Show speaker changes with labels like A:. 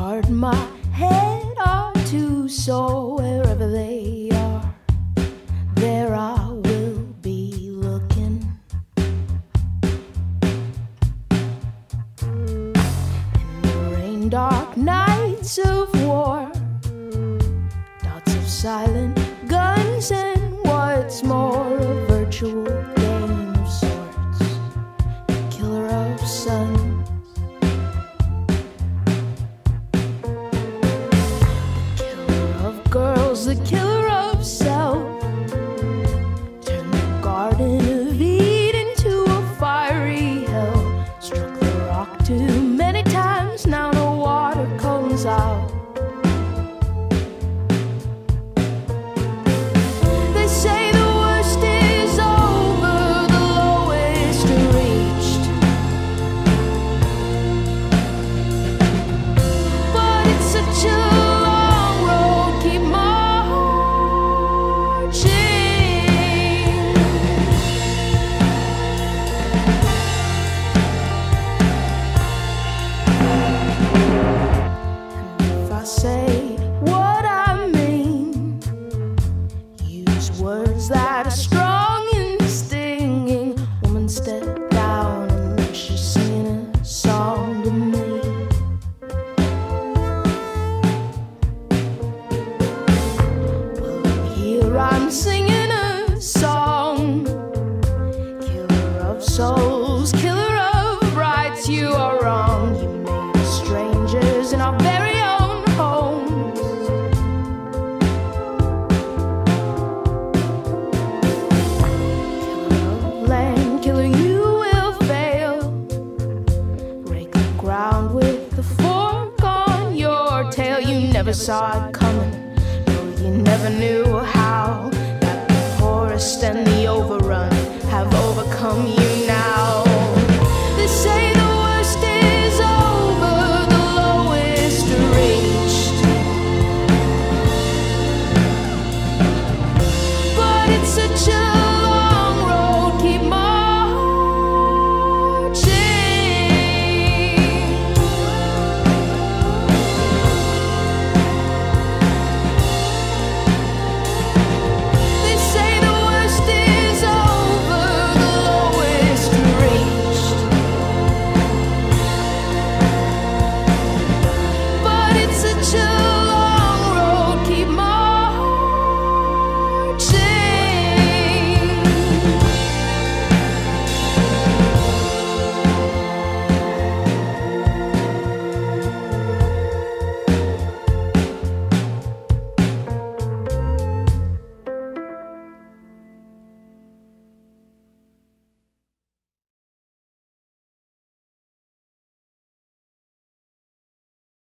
A: heart and my head are two, so wherever they are, there I will be looking. In the rain dark nights of war, dots of silent guns, and what's more, a virtual game of sorts, killer of suns. The killer of self, turned the Garden of Eden to a fiery hell. Struck the rock too many times, now no water comes out. They say the worst is over, the lowest reached, but it's such a say what I mean, use words that are strong and stinging. Woman, step down and she's singing a song to me. Well, here I'm singing a song, killer of souls, killer of rights. You are wrong, you made us strangers in our very own homes. Killer of land, killer, you will fail. Break the ground with the fork on your tail. You never saw it coming, no, you never knew how that the forest and the overrun have overcome you.